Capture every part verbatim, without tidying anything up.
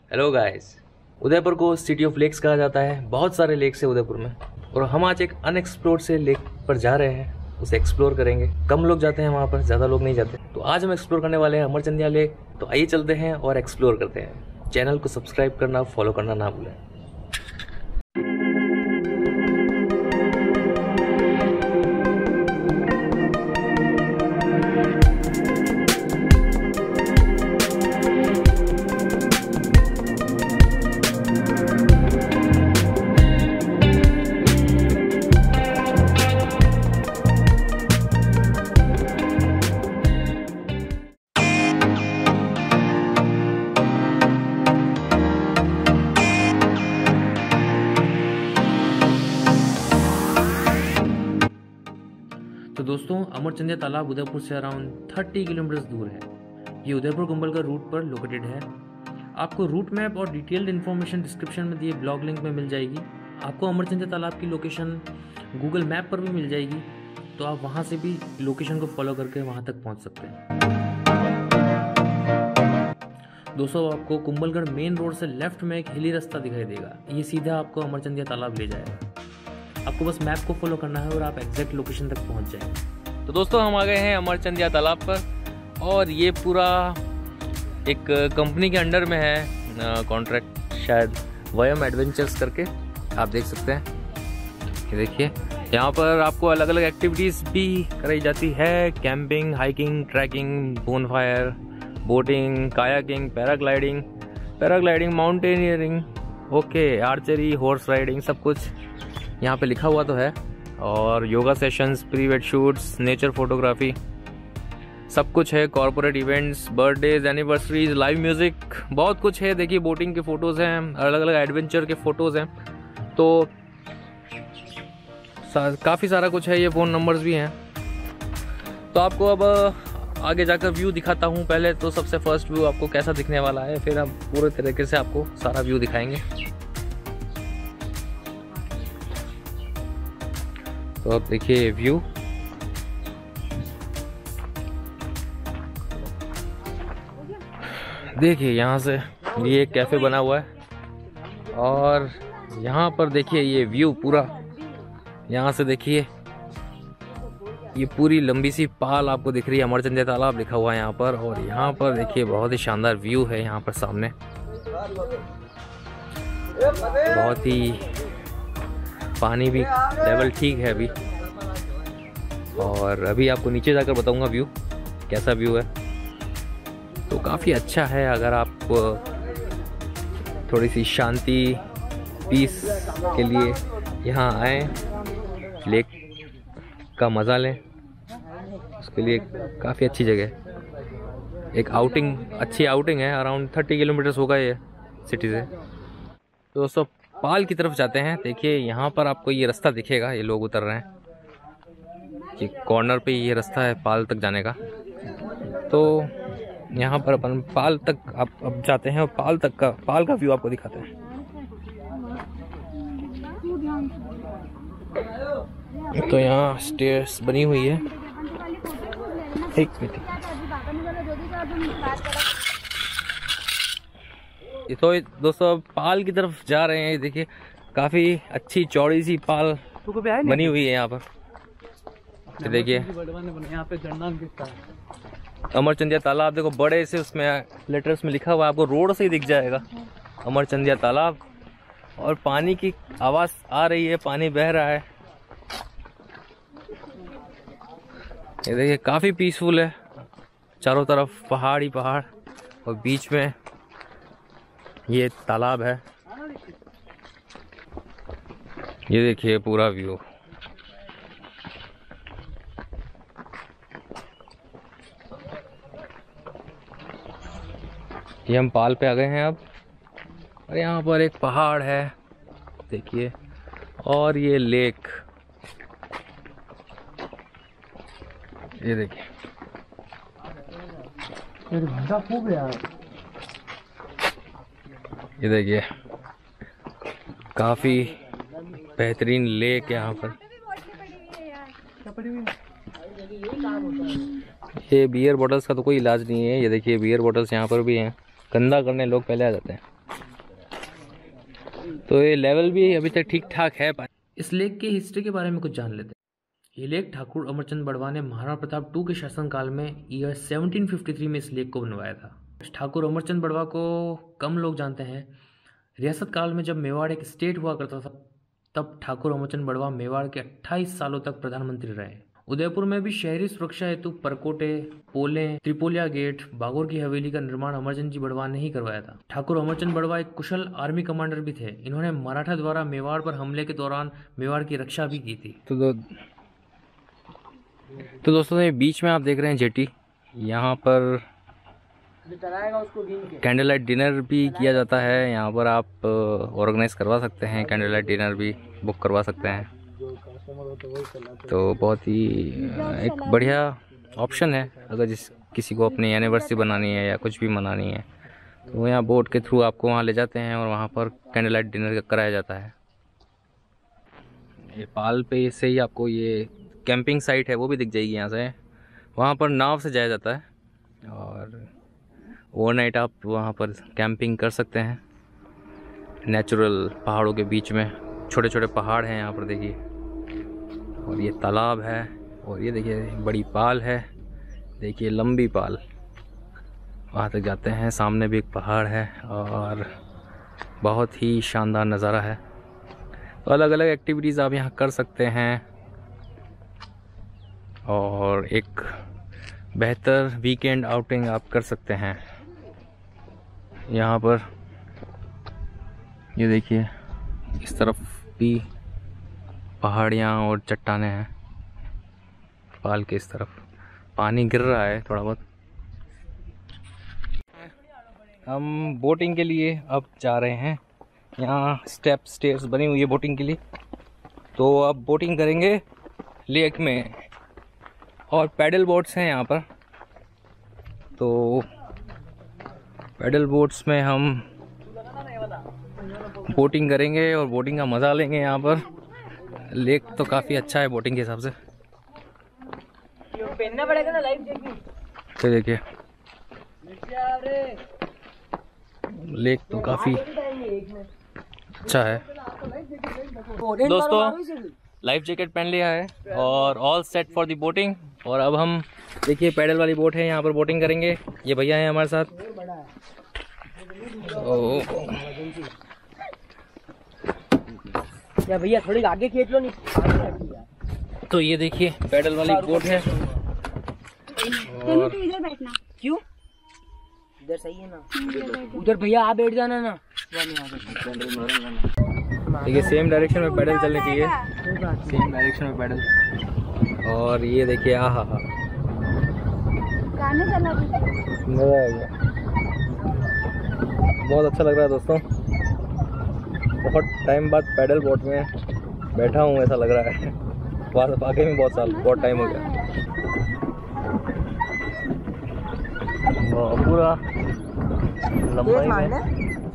Hello guys, Udaipur को city of lakes कहा जाता है। बहुत सारे लेक्स है उदयपुर में और हम आज एक अनएक्सप्लोर्ड से लेक पर जा रहे हैं, उसे एक्सप्लोर करेंगे। कम लोग जाते हैं वहाँ पर, ज़्यादा लोग नहीं जाते। तो आज हम एक्सप्लोर करने वाले हैं अमरचंदिया लेक। तो आइए चलते हैं और एक्सप्लोर करते हैं। चैनल को सब्सक्राइब करना, फॉलो करना ना भूलें। तो दोस्तों, अमरचंदिया तालाब उदयपुर से अराउंड तीस किलोमीटर दूर है। ये उदयपुर कुंभलगढ़ रूट पर लोकेटेड है। आपको रूट मैप और डिटेल्ड इन्फॉर्मेशन डिस्क्रिप्शन में दिए ब्लॉग लिंक में मिल जाएगी। आपको अमरचंदिया तालाब की लोकेशन गूगल मैप पर भी मिल जाएगी, तो आप वहाँ से भी लोकेशन को फॉलो करके वहाँ तक पहुँच सकते हैं। दोस्तों, आपको कुंभलगढ़ मेन रोड से लेफ्ट में एक हिली रास्ता दिखाई देगा। ये सीधा आपको अमरचंदिया तालाब ले जाएगा। आपको बस मैप को फॉलो करना है और आप एग्जैक्ट लोकेशन तक पहुंच जाएंगे। तो दोस्तों, हम आ गए हैं अमरचंदिया तालाब पर और ये पूरा एक कंपनी के अंडर में है, कॉन्ट्रैक्ट शायद वयम एडवेंचर्स करके, आप देख सकते हैं। ये देखिए, यहाँ पर आपको अलग अलग एक्टिविटीज़ भी कराई जाती है। Camping, hiking, trekking, bonfire, boating, kayaking, paragliding paragliding mountaineering, okay, archery, horse riding, सब कुछ यहाँ पे लिखा हुआ तो है। और yoga sessions, pre wed shoots, nature photography, सब कुछ है। Corporate events, birthdays, anniversaries, live music, बहुत कुछ है। देखिए, बोटिंग के फोटोज़ हैं, अलग अलग एडवेंचर के फोटोज़ हैं। तो काफ़ी सारा कुछ है। ये फ़ोन नंबर्स भी हैं। तो आपको अब आगे जाकर व्यू दिखाता हूँ। पहले तो सबसे फर्स्ट व्यू आपको कैसा दिखने वाला है, फिर हम पूरे तरीके से आपको सारा व्यू दिखाएंगे। तो अब देखिए व्यू। देखिए, यहाँ से ये एक कैफ़े बना हुआ है और यहाँ पर देखिए ये व्यू पूरा। यहाँ से देखिए ये पूरी लंबी सी पाल आपको दिख रही है। अमरचंदिया तालाब लिखा हुआ है यहाँ पर। और यहाँ पर देखिए बहुत ही शानदार व्यू है यहाँ पर सामने। बहुत ही पानी भी लेवल ठीक है अभी। और अभी आपको नीचे जाकर बताऊंगा व्यू कैसा व्यू है। तो काफ़ी अच्छा है। अगर आप थोड़ी सी शांति, पीस के लिए यहाँ आएँ, लेक का मज़ा लें, उसके लिए काफ़ी अच्छी जगह है। एक आउटिंग, अच्छी आउटिंग है। अराउंड तीस किलोमीटर्स होगा ये सिटी से। तो दोस्तों, पाल की तरफ जाते हैं। देखिए, यहाँ पर आपको ये रास्ता दिखेगा, ये लोग उतर रहे हैं। ये कॉर्नर पे ये रास्ता है पाल तक जाने का। तो यहाँ पर अपन पाल तक आप अब जाते हैं और पाल तक का पाल का व्यू आपको दिखाते हैं। तो यहाँ स्टेयर्स बनी हुई है। एक मिनट, तो दोस्तों पाल की तरफ जा रहे हैं। देखिए, काफी अच्छी चौड़ी सी पाल बनी हुई है यहाँ पर। तो देखिए, यहाँ पे अमरचंदिया तालाब, देखो बड़े से उसमें लेटर्स में लिखा हुआ है, आपको रोड से ही दिख जाएगा अमरचंदिया तालाब। और पानी की आवाज आ रही है, पानी बह रहा है। ये देखिए, काफी पीसफुल है। चारों तरफ पहाड़ ही पहाड़ और बीच में ये तालाब है। ये देखिए पूरा व्यू। ये हम पाल पे आ गए हैं अब। और यहाँ पर एक पहाड़ है, देखिए, और ये लेक। ये देखिए, ये देखिए काफी बेहतरीन लेक यहाँ पर। ये बियर बॉटल्स का तो कोई इलाज नहीं है। ये देखिए बियर बॉटल्स यहाँ पर भी हैं। गंदा करने लोग पहले आ जाते हैं। तो ये लेवल भी अभी तक ठीक ठाक है। इस लेक की हिस्ट्री के बारे में कुछ जान लेते हैं। ये लेक ठाकुर अमरचंद बड़वा ने महाराणा प्रताप टू के शासनकाल में ईयर सेवनटीन फिफ्टी थ्री में इस लेक को बनवाया था। ठाकुर अमरचंद बड़वा को कम लोग जानते हैं। रियासत काल में जब मेवाड़ एक स्टेट हुआ करता था तब ठाकुर अमरचंद बड़वा मेवाड़ के अट्ठाईस सालों तक प्रधानमंत्री रहे। उदयपुर में भी शहरी सुरक्षा हेतु परकोटे, पोलें, त्रिपोलिया गेट, बागोर की हवेली का निर्माण अमरचंद जी बड़वा ने ही करवाया था। ठाकुर अमरचंद बड़वा एक कुशल आर्मी कमांडर भी थे। इन्होंने मराठा द्वारा मेवाड़ पर हमले के दौरान मेवाड़ की रक्षा भी की थी। तो दो, तो दोस्तों ये बीच में आप देख रहे हैं जेटी, यहाँ पर कैंडल लाइट डिनर भी किया जाता है। यहाँ पर आप ऑर्गेनाइज करवा सकते हैं, कैंडल लाइट डिनर भी बुक करवा सकते हैं। तो बहुत ही एक बढ़िया ऑप्शन है अगर जिस किसी को अपनी एनिवर्सरी बनानी है या कुछ भी मनानी है तो यहाँ बोट के थ्रू आपको वहाँ ले जाते हैं और वहाँ पर कैंडल लाइट डिनर कराया जाता है। ये पाल पे से ही आपको ये कैंपिंग साइट है वो भी दिख जाएगी यहाँ से। वहाँ पर नाव से जाया जाता है और ओवरनाइट आप वहाँ पर कैंपिंग कर सकते हैं। नेचुरल पहाड़ों के बीच में छोटे छोटे पहाड़ हैं यहाँ पर देखिए, और ये तालाब है और ये देखिए बड़ी पाल है, देखिए लंबी पाल वहाँ तक जाते हैं। सामने भी एक पहाड़ है और बहुत ही शानदार नज़ारा है। तो अलग अलग एक्टिविटीज़ आप यहाँ कर सकते हैं और एक बेहतर वीकेंड आउटिंग आप कर सकते हैं। यहाँ पर ये देखिए इस तरफ भी पहाड़ियाँ और चट्टानें हैं, पाल के इस तरफ पानी गिर रहा है थोड़ा बहुत। हम बोटिंग के लिए अब जा रहे हैं। यहाँ स्टेप स्टेयर्स बनी हुई है बोटिंग के लिए, तो अब बोटिंग करेंगे लेक में। और पैडल बोट्स हैं यहाँ पर, तो पैडल बोट्स में हम बोटिंग करेंगे और बोटिंग का मज़ा लेंगे। यहाँ पर लेक तो काफ़ी अच्छा है बोटिंग के हिसाब से। पहनना पड़ेगा ना लाइफ जैकेट। तो देखिए लेक तो काफ़ी अच्छा है। दोस्तों लाइफ जैकेट पहन लिया है और all set for the boating. और अब हम देखिए पैडल वाली बोट है, यहाँ पर बोटिंग करेंगे। ये भैया हैं हमारे साथ। ओ या भैया थोड़ी आगे खींच लो, नहीं। तो ये देखिए पैडल वाली बोट है। और इधर बैठना। क्यों? इधर सही है ना, उधर भैया आप बैठ जाना ना। देखिए सेम डायरेक्शन में पैडल चलनी चाहिए, सेम डायरेक्शन में पैडल। और ये देखिए आ हा हा गाने चला मजा आ गया, बहुत अच्छा लग रहा है दोस्तों। बहुत टाइम बाद पैडल बोट में बैठा हूँ ऐसा लग रहा है। बात वाकई में बहुत साल बहुत टाइम हो गया। पूरा लंबाई में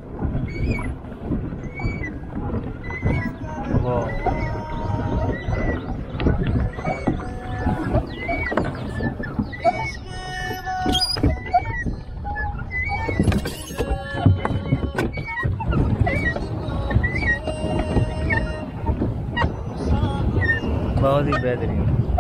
बहुत ही बेहतरीन।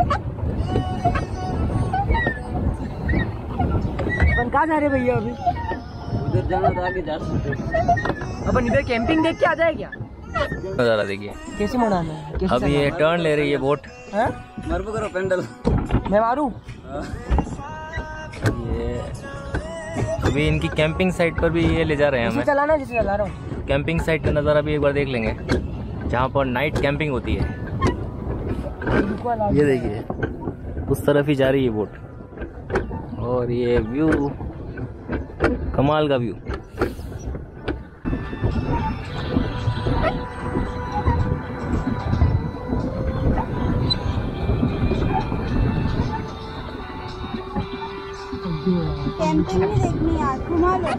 अपन कहाँ जा रहे भैया? अभी उधर जाना था, आगे जा सकते। अपन इधर कैंपिंग देख के आ जाए क्या? नजारा देखिए कैसे मुड़ाना है? अभी ये टर्न ले रही है बोट। मार करो पेंडल, मैं मारूं? ये अभी इनकी कैंपिंग साइट पर भी ये ले जा रहे हैं हमें। चलाना जिसे चला रहा हूँ। कैंपिंग साइट का नज़ारा भी एक बार देख लेंगे जहाँ पर नाइट कैंपिंग होती है। ये देखिए उस तरफ ही जा रही है बोट और ये व्यू कमाल का व्यू। कैंपिंग भी देखनी यार, घुमा लो।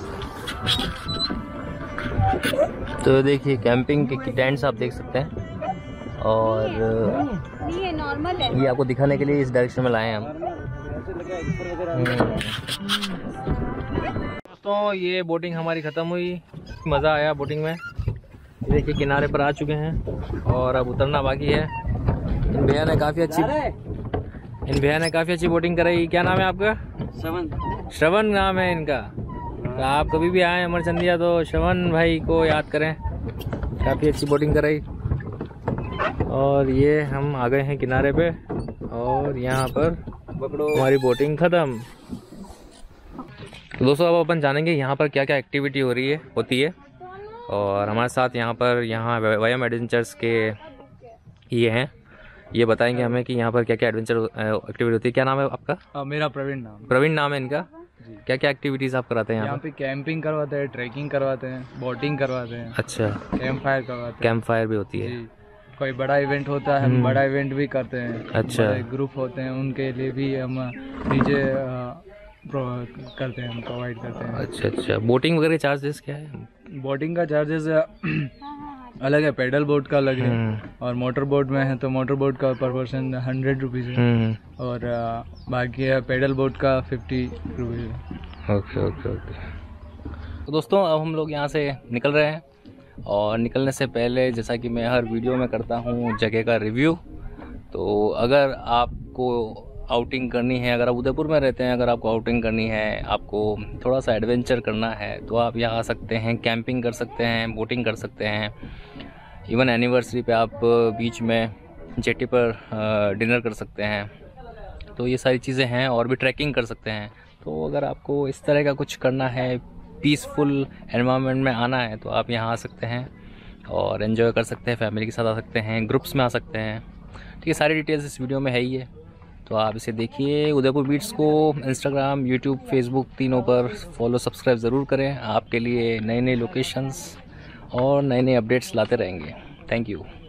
तो देखिए कैंपिंग के टेंट्स आप देख सकते हैं और नहीं है, नॉर्मल है। ये आपको दिखाने के लिए इस डायरेक्शन में लाए हैं हम। दोस्तों ये बोटिंग हमारी ख़त्म हुई, मज़ा आया बोटिंग में। देखिए किनारे पर आ चुके हैं और अब उतरना बाकी है। इन भैया ने काफ़ी अच्छी इन भैया ने काफ़ी अच्छी बोटिंग कराई। क्या नाम है आपका? श्रवण। श्रवण नाम है इनका। तो आप कभी भी आए अमरचंदिया तो श्रवण भाई को याद करें, काफ़ी अच्छी बोटिंग कराई। और ये हम आ गए हैं किनारे पे और यहाँ पर हमारी बोटिंग ख़त्म। तो दोस्तों अब अपन जानेंगे यहाँ पर क्या क्या एक्टिविटी हो रही है होती है। और हमारे साथ यहाँ पर यहाँ वयम एडवेंचर्स के ये हैं, ये बताएंगे हमें कि यहाँ पर क्या क्या एडवेंचर एक्टिविटी होती है। क्या नाम है आपका? आ, मेरा प्रवीण नाम प्रवीण नाम है इनका। क्या क्या एक्टिविटीज़ आप कराते हैं यहाँ यहाँ पे? कैंपिंग करवाते हैं, ट्रैकिंग करवाते हैं, बोटिंग करवाते हैं। अच्छा, कैंप फायर करवाते हैं। कैंप फायर भी होती है जी। कोई बड़ा इवेंट होता है हम बड़ा इवेंट भी करते हैं। अच्छा। बड़े ग्रुप होते हैं उनके लिए भी हम डीजे करते हैं, हम प्रोवाइड करते हैं। अच्छा अच्छा। बोटिंग वगैरह चार्जेस क्या है? बोटिंग का चार्जेस अलग है, पेडल बोट का अलग है और मोटर बोट में है तो मोटर बोट का पर पर्सन हंड्रेड रुपीज़ है और आ, बाकी है पेडल बोट का फिफ्टी रुपीज़ है। Okay okay okay. तो दोस्तों अब हम लोग यहाँ से निकल रहे हैं और निकलने से पहले जैसा कि मैं हर वीडियो में करता हूँ जगह का रिव्यू। तो अगर आपको आउटिंग करनी है, अगर आप उदयपुर में रहते हैं, अगर आपको आउटिंग करनी है, आपको थोड़ा सा एडवेंचर करना है तो आप यहाँ आ सकते हैं, कैंपिंग कर सकते हैं, बोटिंग कर सकते हैं। इवन एनिवर्सरी पे आप बीच में जेटी पर डिनर कर सकते हैं। तो ये सारी चीज़ें हैं और भी ट्रैकिंग कर सकते हैं। तो अगर आपको इस तरह का कुछ करना है, पीसफुल एनवायरनमेंट में आना है तो आप यहाँ आ सकते हैं और एंजॉय कर सकते हैं, फैमिली के साथ आ सकते हैं, ग्रुप्स में आ सकते हैं। ठीक है, सारी डिटेल्स इस वीडियो में है ही है, तो आप इसे देखिए। उदयपुर बीट्स को इंस्टाग्राम, यूट्यूब, फेसबुक तीनों पर फॉलो सब्सक्राइब ज़रूर करें। आपके लिए नए नए लोकेशंस और नए नए अपडेट्स लाते रहेंगे। Thank you.